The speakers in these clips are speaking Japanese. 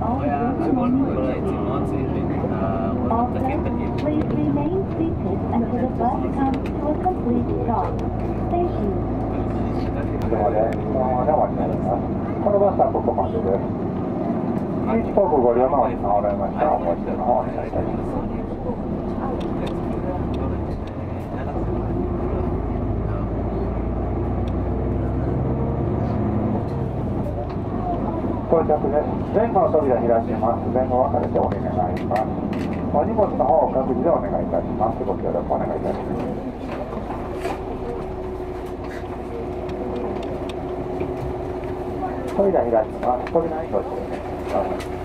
all Please remain seated until the bus comes to a complete stop. Thank you. このバスはここまでです。日航空ご利用のお客様おられましたらお申し出の方お願いいたします。到着です。前後の扉開きます。前後分かれてお願いします。お荷物の方を各自でお願いいたします。ご協力お願いいたします。扉開きます。扉にご注意ください。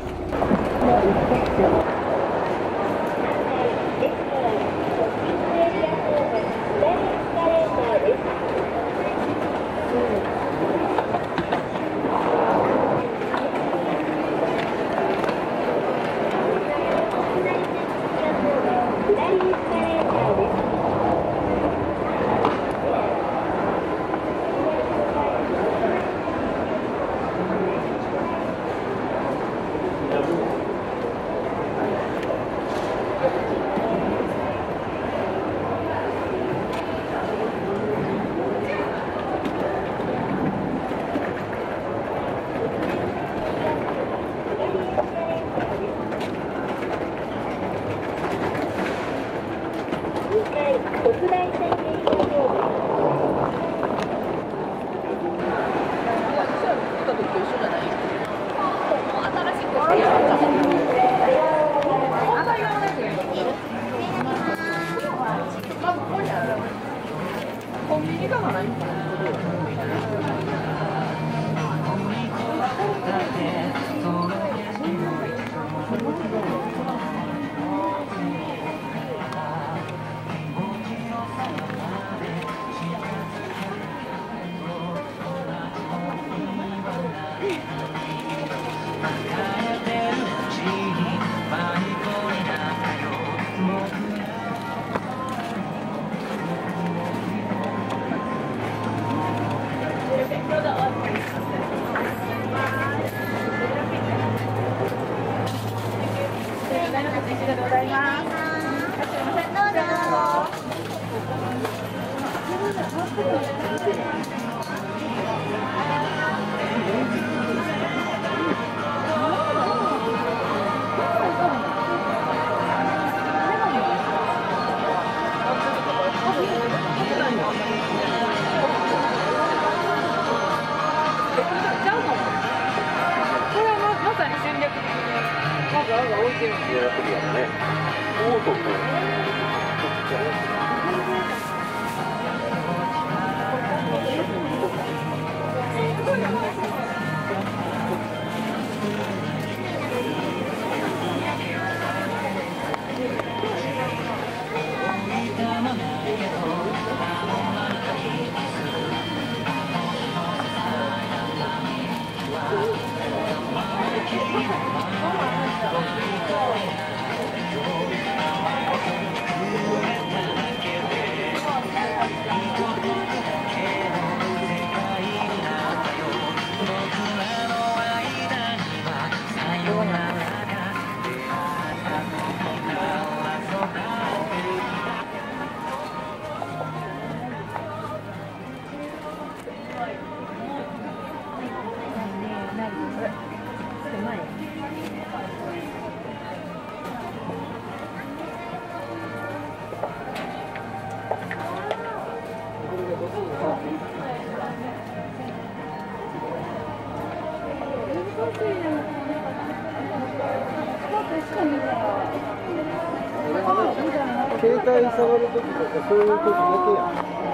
携帯触るときとかそういうときだけや。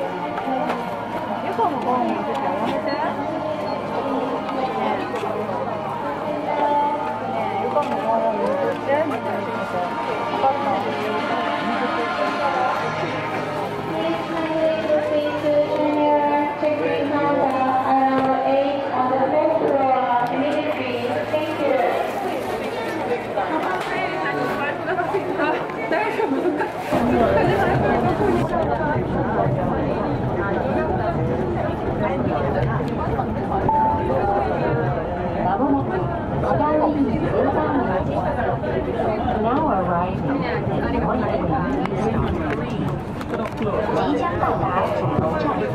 横の方に行くってやめて。横の方に行ってみたいな。分かった。まもなく Now arriving at White Plains Stop. 即将到达主楼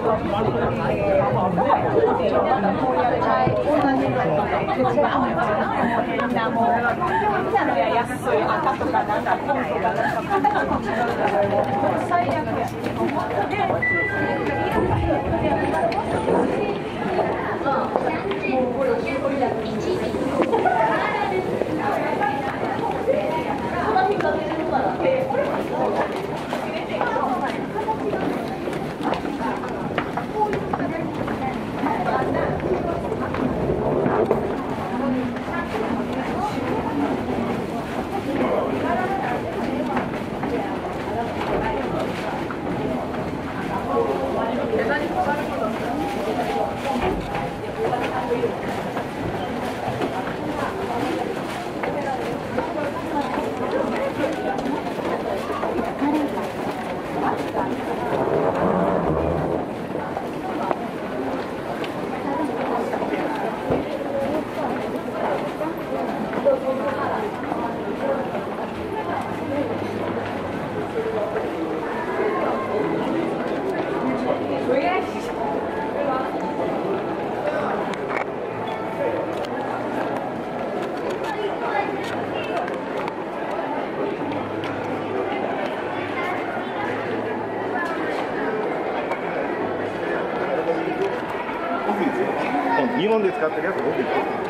日本で使ってるやつ僕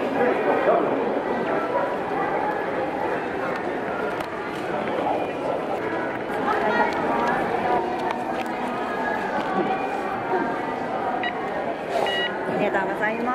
ありがとうございます。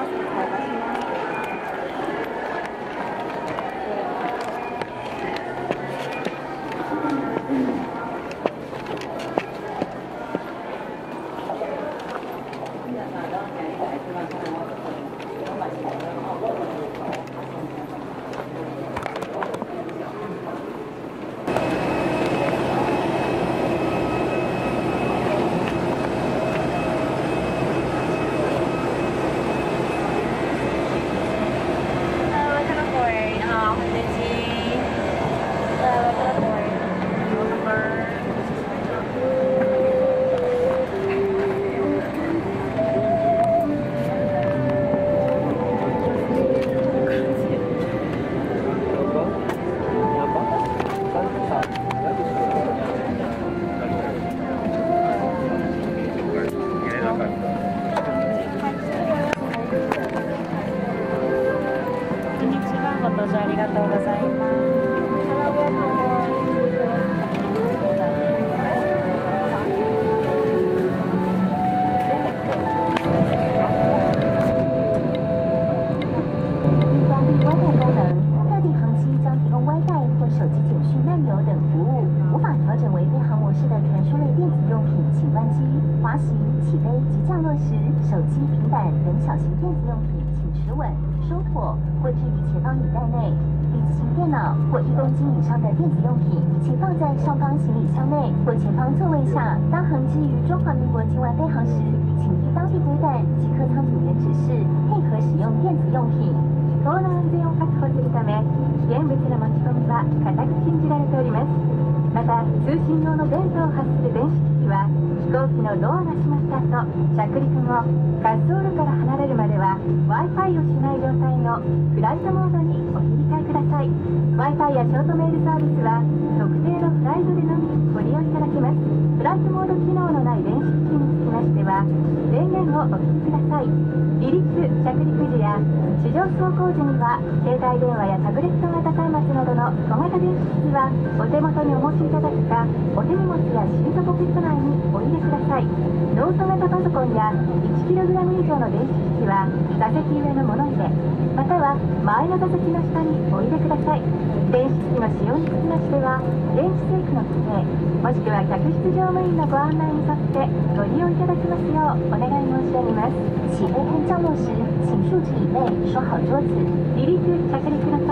起飞和降落时，请竖直椅背，收好桌子。离立着着陸の際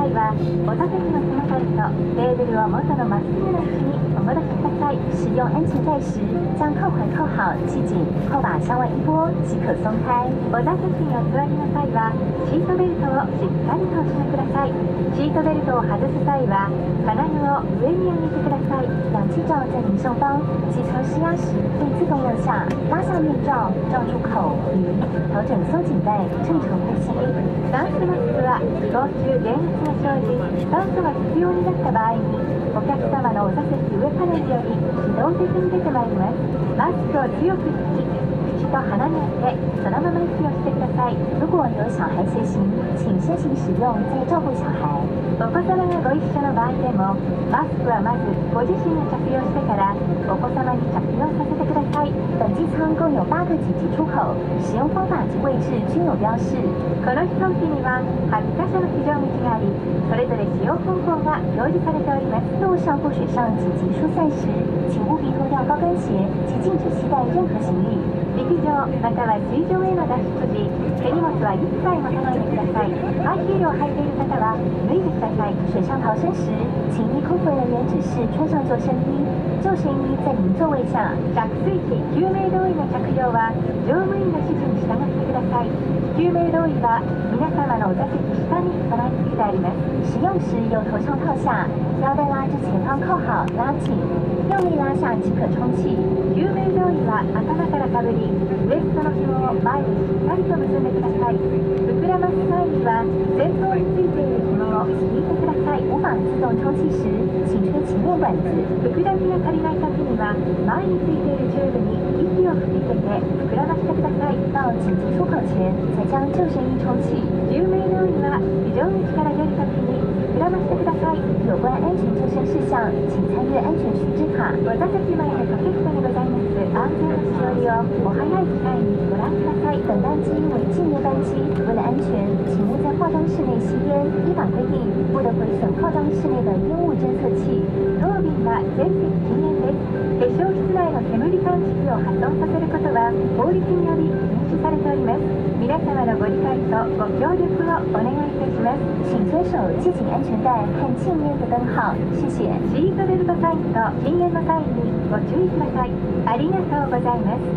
際はお座席の背もたれとテーブルを元のまっすぐな位置にお戻しください。使用安全带时，将扣环扣好，系紧，扣把向外一拨即可松开。お座席にお座りの際はシートベルトをしっかりとお締めください。シートベルトを外す際は金具を上に上げてください。氧气罩在您上方，机车施压时会自动右下，拉下面罩，罩住口鼻，调整松紧带，正常呼吸。ダンスマスクは飛行中電圧が生じ酸素が必要になった場合にお客様のお座席上パネルより自動的に出てまいります。マスクを強く引き口と鼻に当てそのまま息をしてください。如果有小孩随行，请先行使用再照顾小孩。お子様がご一緒の場合でもマスクはまずご自身が着用してからお子様に着用させてください。本机舱共有8个紧急出口，使用方法及位置均有标示。この飛行機には8カ所の非常口があり、それぞれ使用方法が表示されております。路上或水上紧急疏散時，請務必脱掉高跟鞋及禁止携带任何行李。陸上または水上への脱出時、手荷物は一切持たないでください。ハイヒールを履いている方は脱いでください。水上逃生時，請依空服人員指示穿上救生衣。救生衣在您座位下。着水時救命胴衣の着用は乗務員の指示に従ってください。救命胴衣は皆様のお座席下に備え付けてあります。使用時由头上套下，腰带拉至前方扣好，拉紧，用力拉下即可充气。救命胴衣は頭からかぶり、ウエストの紐を前にしっかりと結んでください。膨らます際には前方についている紐を引いてください。无法自動充氣時，請吹前面管子。膨らみが足りない時には前についているチューブに息を吹き入れて膨らましてください。到緊急出口前才将救生衣充氣。救命胴衣は非常口から出る時に膨らましてください。有关安全救生事項，請參閱安全須知卡。お座席前で掛け札にございます安全のしおりをお早い機会にご覧ください。本班机为静夜班机，为了安全，请勿在化妆室内吸烟。依法规定，不得毁损化妆室内的烟雾侦測器。当便は全席禁煙です。化粧室内の煙感知器を破損させることは法律により禁止されております。皆様のご理解とご協力をお願いいたします。請遵守系緊安全帶和禁煙的燈號。謝謝。シートベルトサインと禁煙の際にご注意ください。ありがとうございます。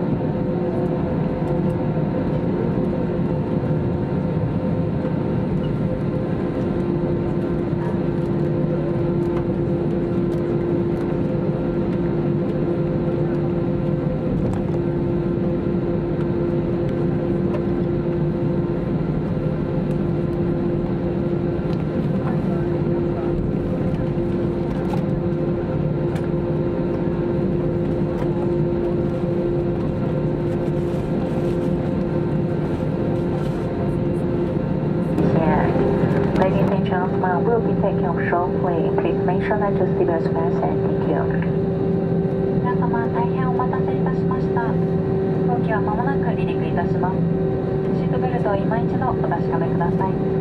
Will be taking off shortly. Please make sure that your seatbelts fasten. Thank you. 皆様大変お待たせいたしました。飛行機は間もなく離陸いたします。シートベルトを今一度お確かめください。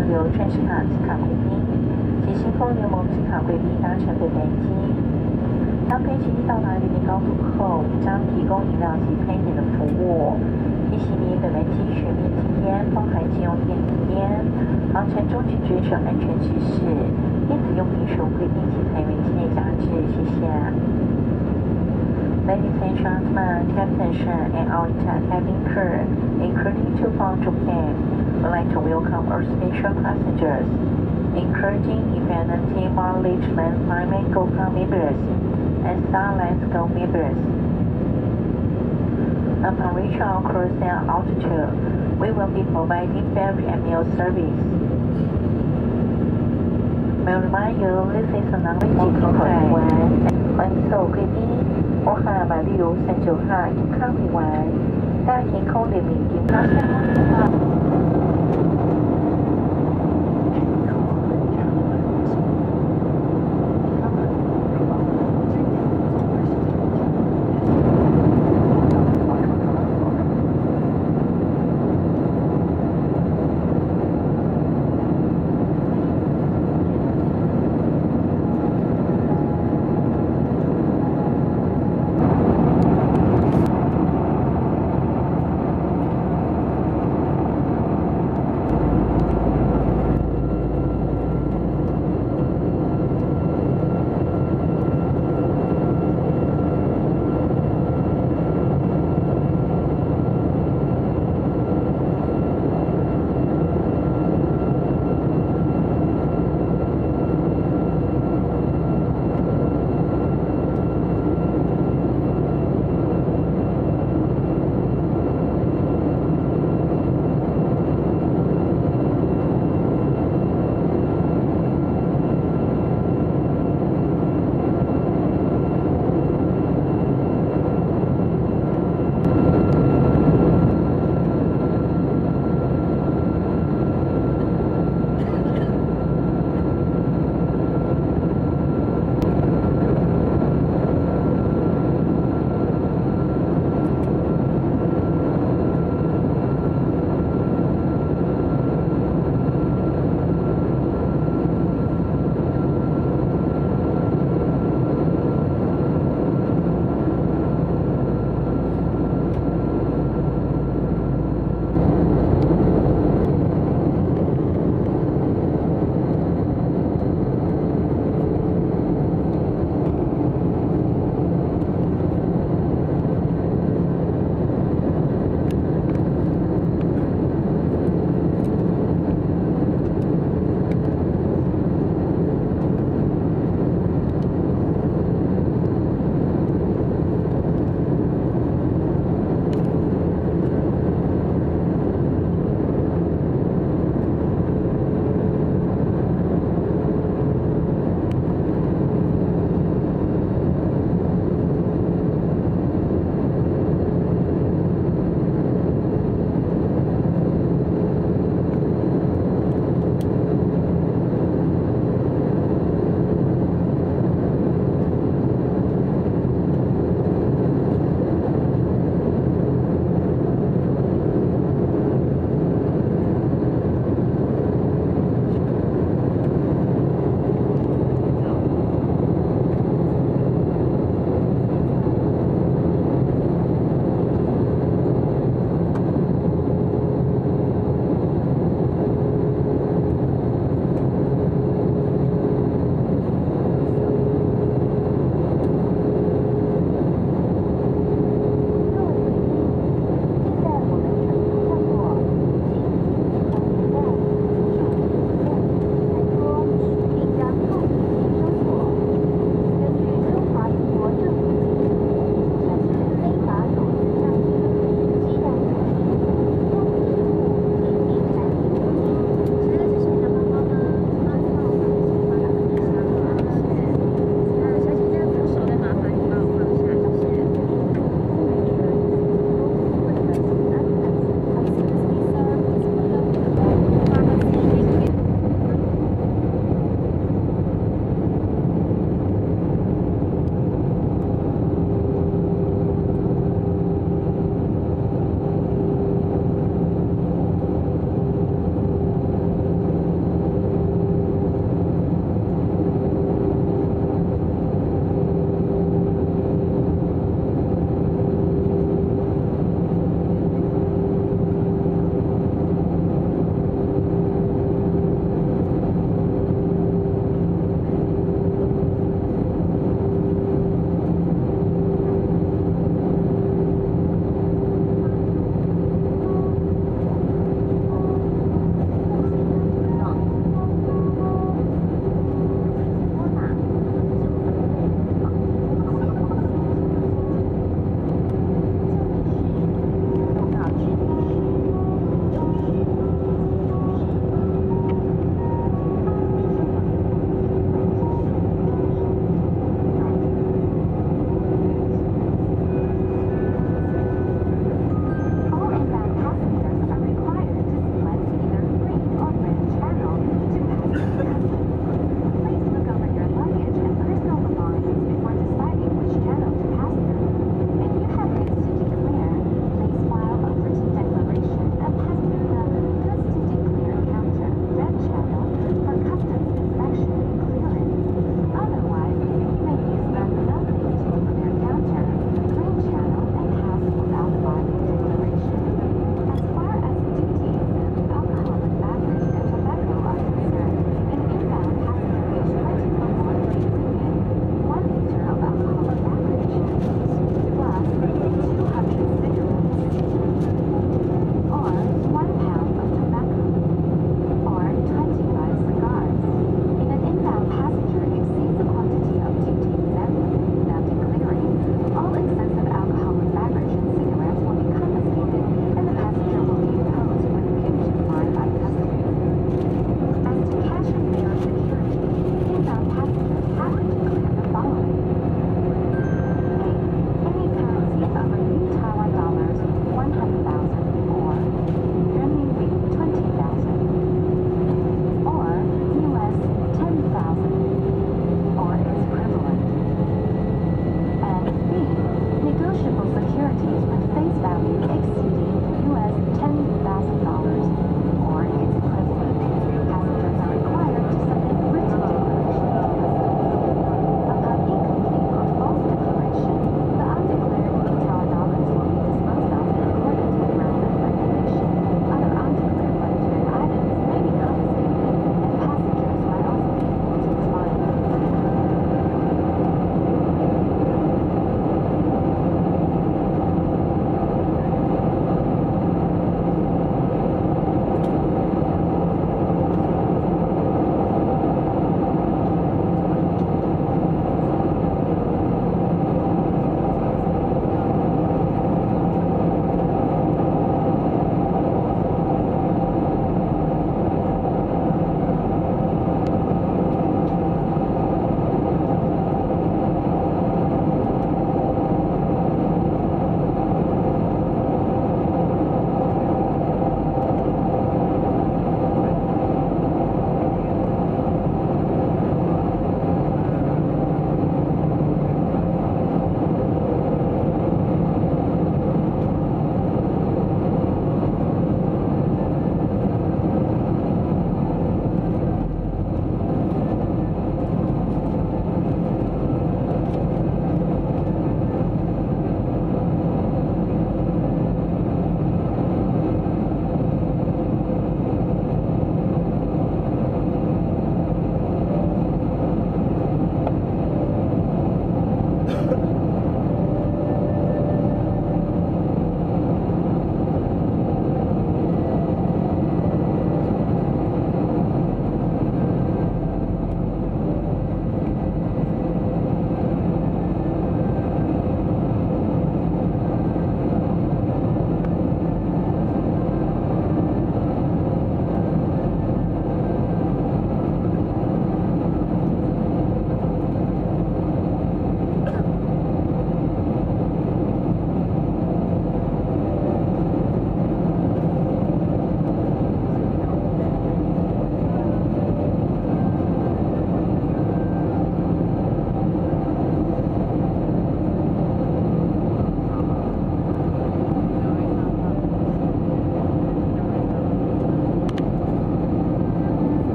韩流正式卡机卡贵宾及星空联盟机卡贵宾搭乘备班机。当飞机到达一定高度后，将提供饮料及餐饮的服务。提醒你，本班机全面禁烟，包含禁用电子烟。航程中请遵守安全指示，电子用品使用规定及采用机内夹制。谢谢。Ladies and gentlemen, Captain Shen and our entire cabin crew, including two from Japan, would like to welcome our special passengers, including Infinity Mileage Land Climate GoCar members and Star Alliance Go members. Upon reaching our cruising altitude, we will be providing ferry and meal service. May remind you, this is a non-regulated flight. 欢迎所有贵宾，我下马旅游395号健康回玩，在天空联名健康项目。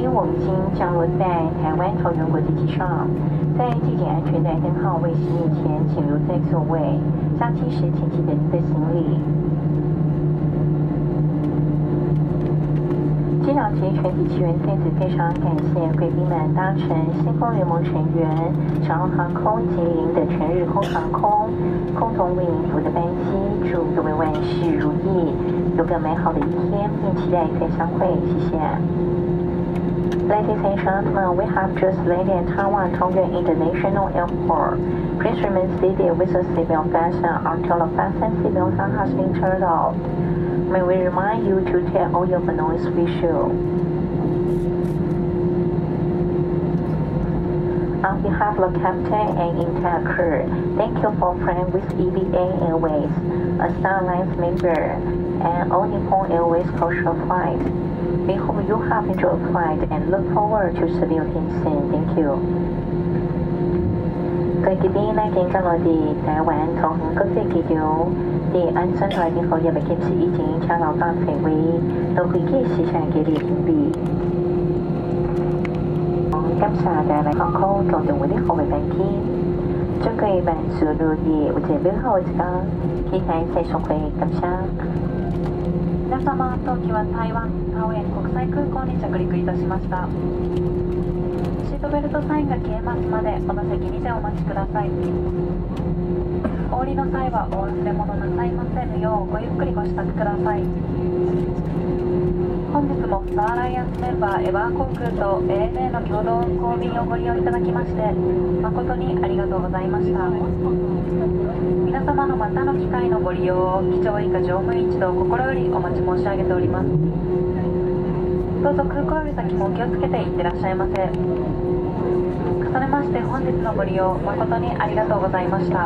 机我们已经降落在台湾桃园国际机场，在系紧安全带灯号未熄灭前，请留在座位。下机时请记得您的行李。机长及全体机员在此非常感谢贵宾们搭乘星空联盟成员长荣航空及您的全日空航空共同为您服务的班机，祝各位万事如意，有个美好的一天，并期待再相会，谢谢。Ladies and gentlemen, we have just landed at Taiwan Tonga International Airport. Please remain seated with a seatbelt fastened until the fasten seatbelt sign has been turned off. May we remind you to take all your belongings with you. On behalf of the captain and entire crew, thank you for flying with EVA Airways, a Star Alliance member, and all Nippon Airways cultural flight. We hope you have enjoyed the flight and look forward to serving you again soon. Thank you. 各位貴賓呢，今日我哋台灣同國際機場的安全來賓好，也未檢視已經請老闆飛回到飛機時間嘅列準備。感謝大家航空共同為啲好嘅班機，祝各位萬事如意，或者美好嘅時間，期待再相會，感謝。 皆様、当機は台湾桃園国際空港に着陸いたしました。シートベルトサインが消えますまでお座席にてお待ちください。お降りの際はお忘れ物なさいませぬようごゆっくりご支度ください。本日もスターアライアンスメンバーエバー航空と ANA の共同運航便をご利用いただきまして誠にありがとうございました。皆様のまたの機会のご利用を機長以下乗務員一同心よりお待ち申し上げております。どうぞ空港より先もお気をつけていってらっしゃいませ。重ねまして本日のご利用誠にありがとうございました。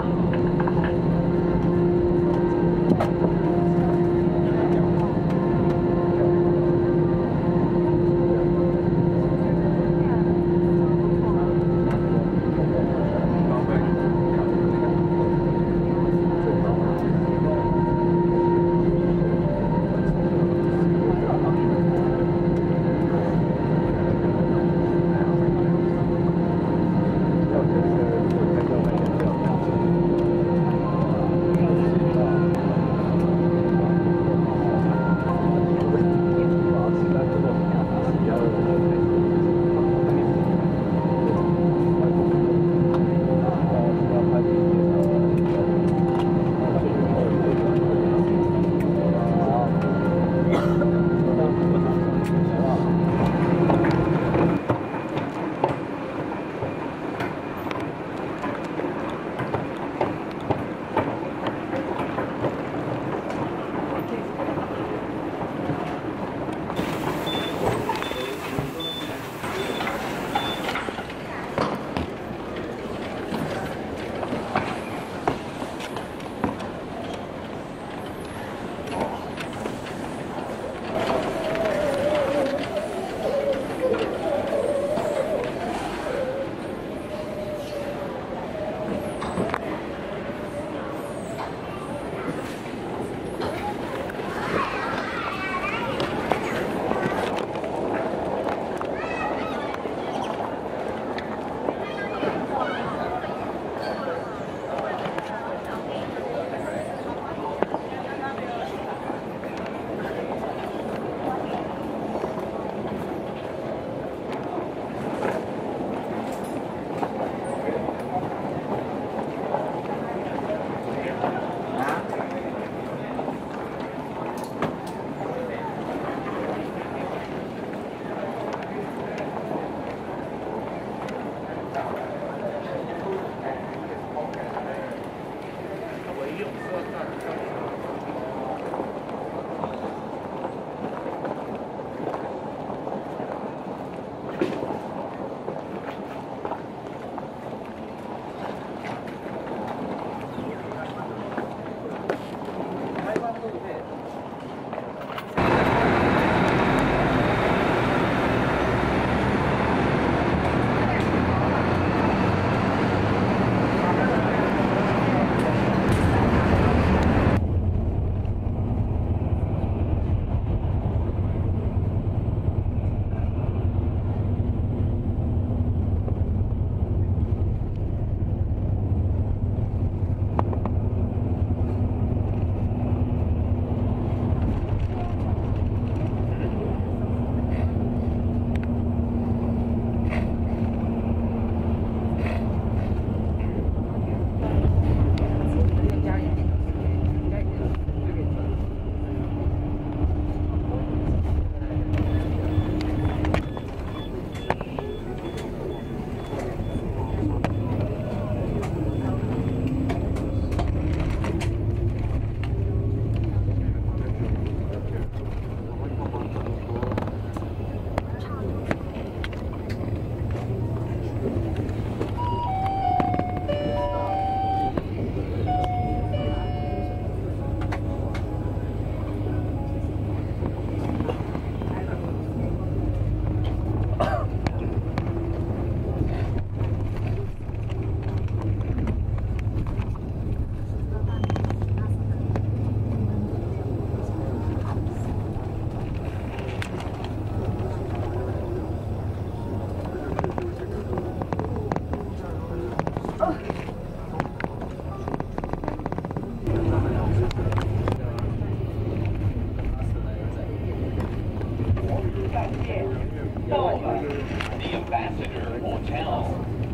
Ambassador Hotel.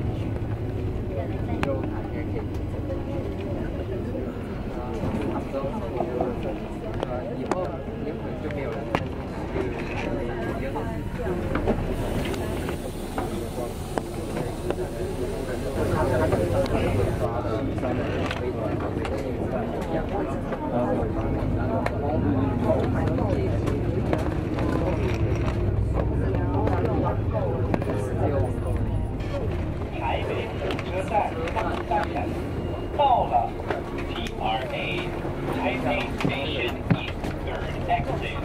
以后也可能就没有人台北火车站到了 TRA Taipei Station East Third Exit.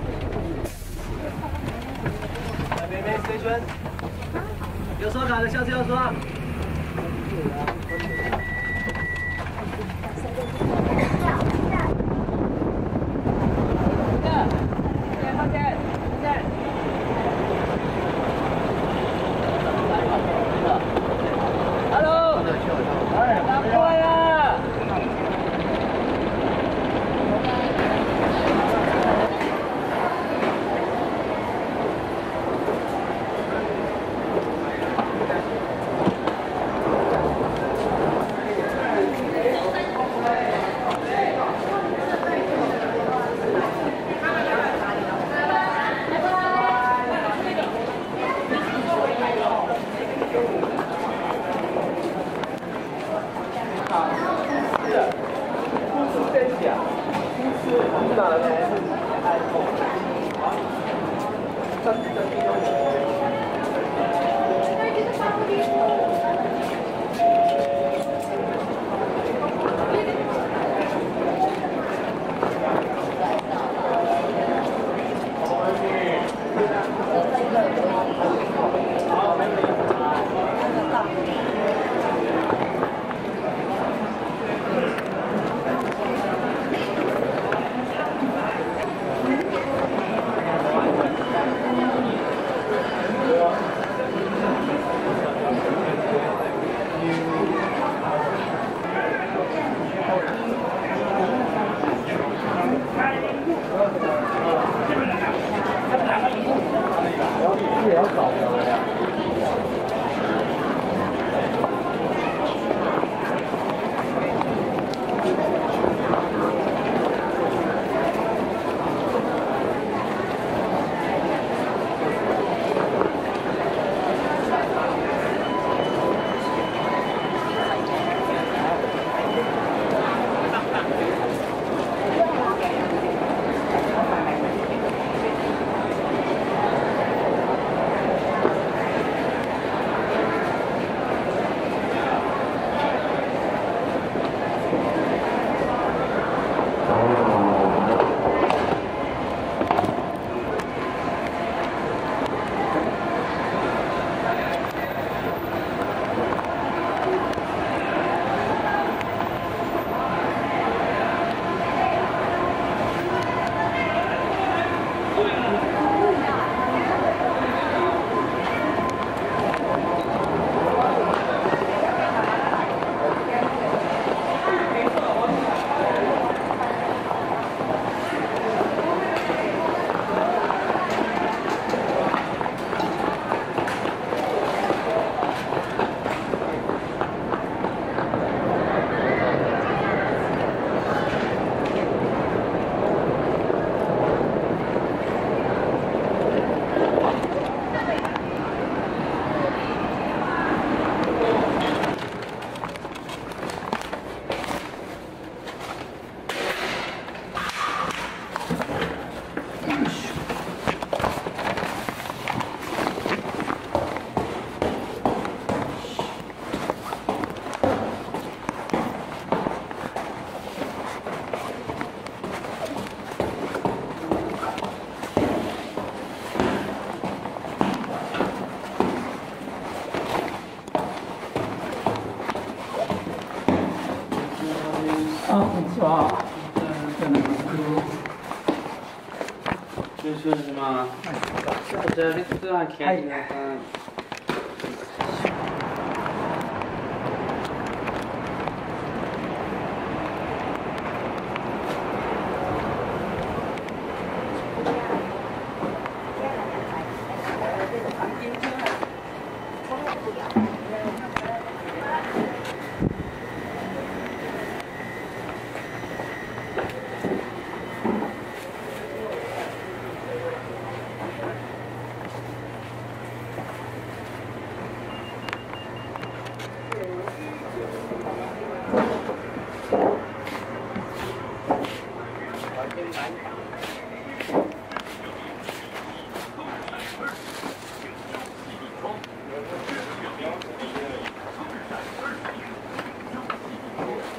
Taipei Station， 有刷卡的下次要刷。 就是什么？こちらレストランケーキ屋さん。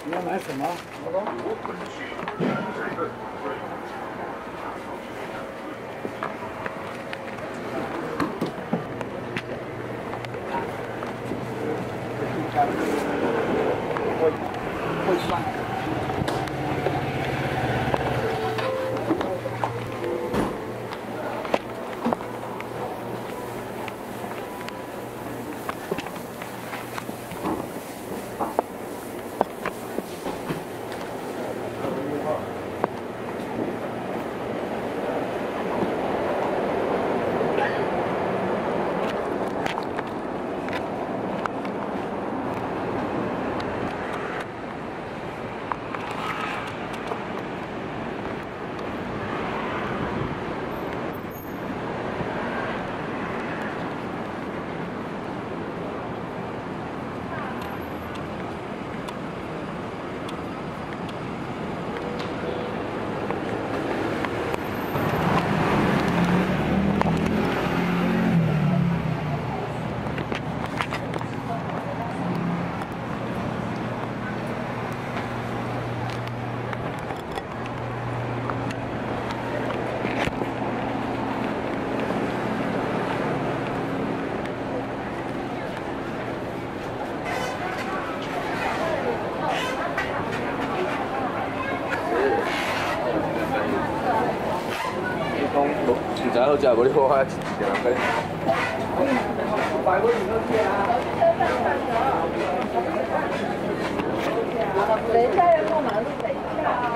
你要买什么？会酸。 现在好食，无你好啊，一两块。 等一下要过马路，等一下。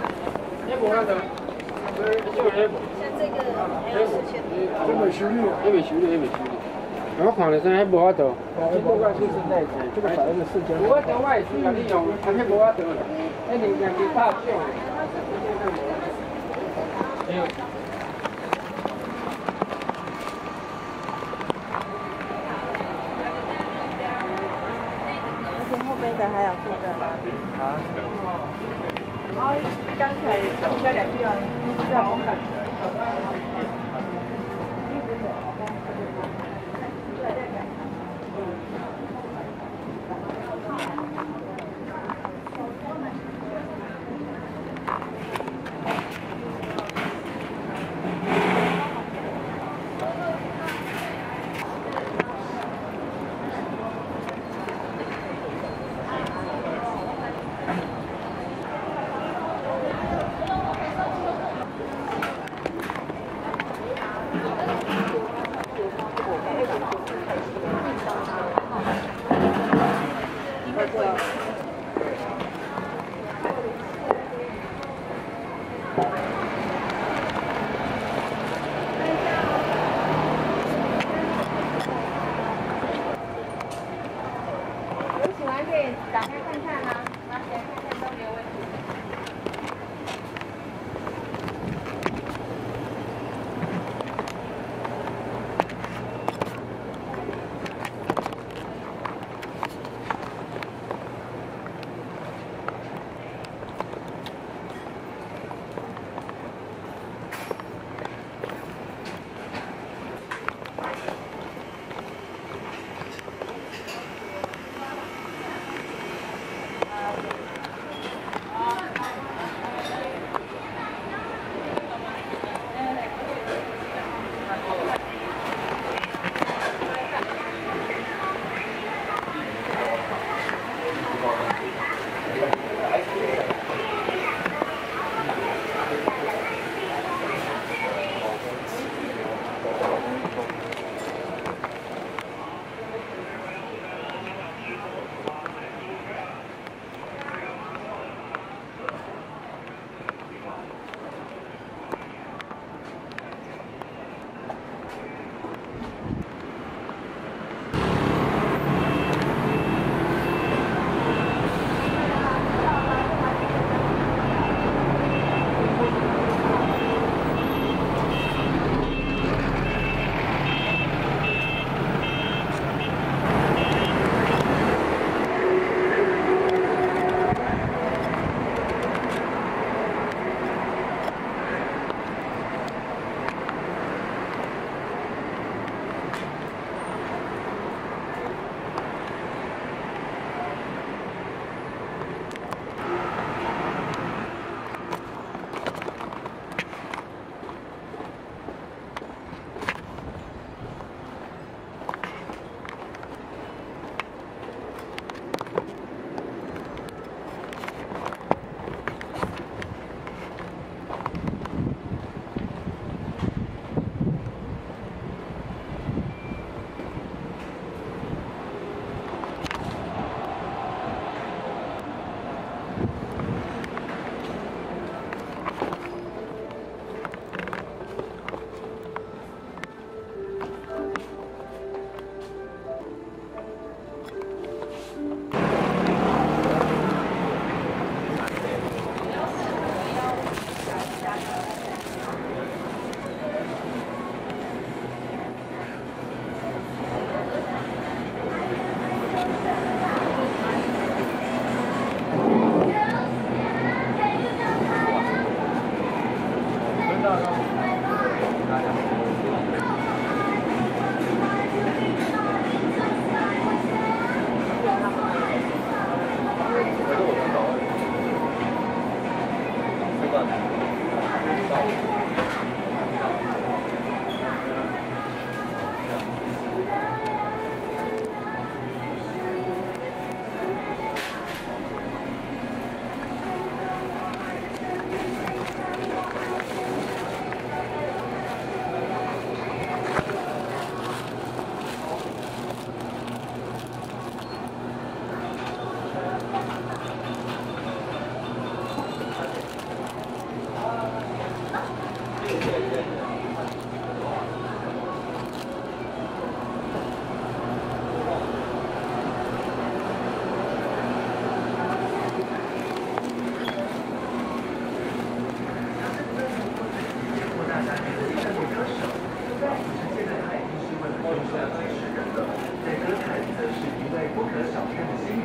像这个还有4000多。 这未修理，还未修理。我看了真无法度，不管是内在，这个反正是4000。我等我也是甲你用，还无法度啦。那你两斤大票。哎呦。 后面的还有这个。啊。然后刚才应该2句啊，是啊，我感觉。 打开看看啊，拿起来看看都没有问题。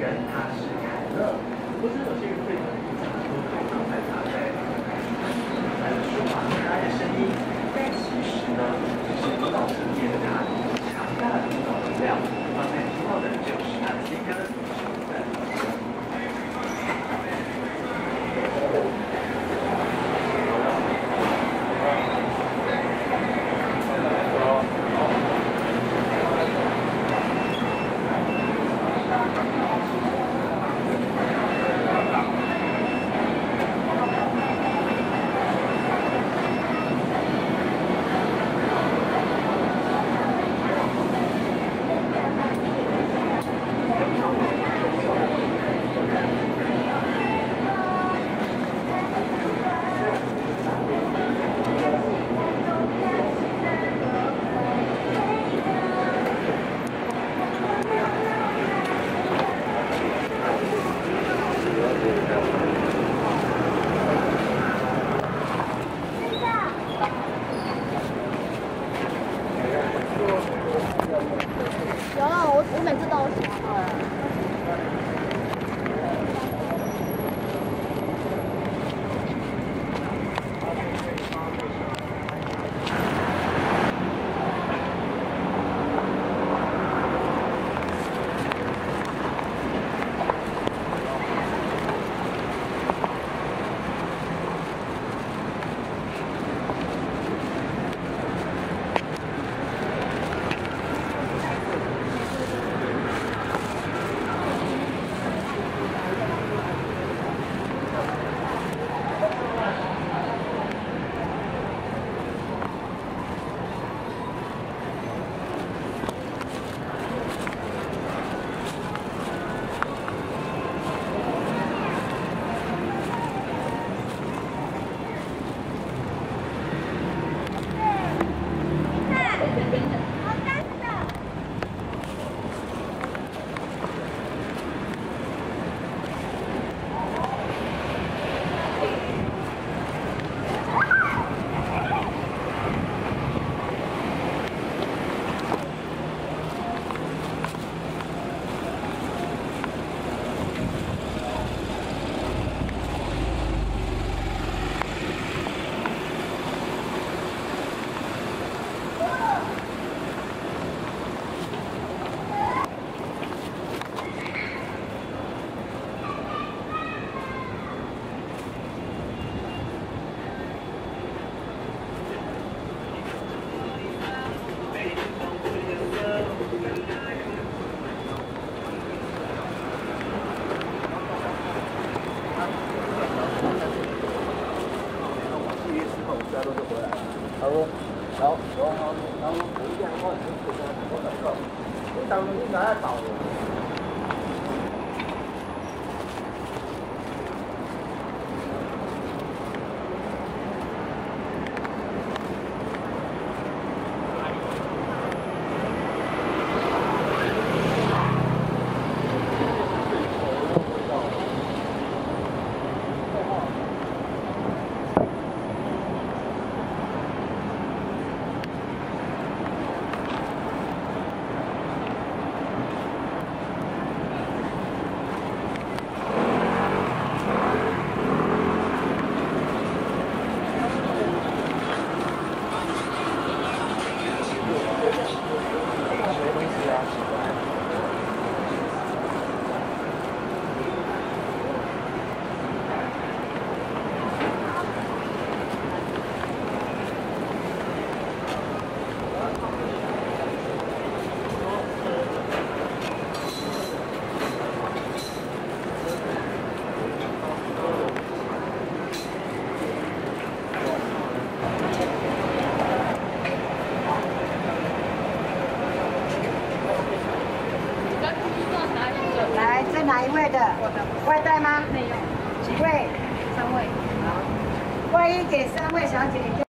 人他是凯勒，不是有些人对他的印象都还放在他在他的说话可爱的声音，但其实呢，只是舞蹈层面的他强大的舞蹈能量。刚才听到的就是他的新歌《守在我心》。 我每次都有喜欢。 哪一位的？外带吗？ 没有。 几位？3位。好。外一给3位小姐。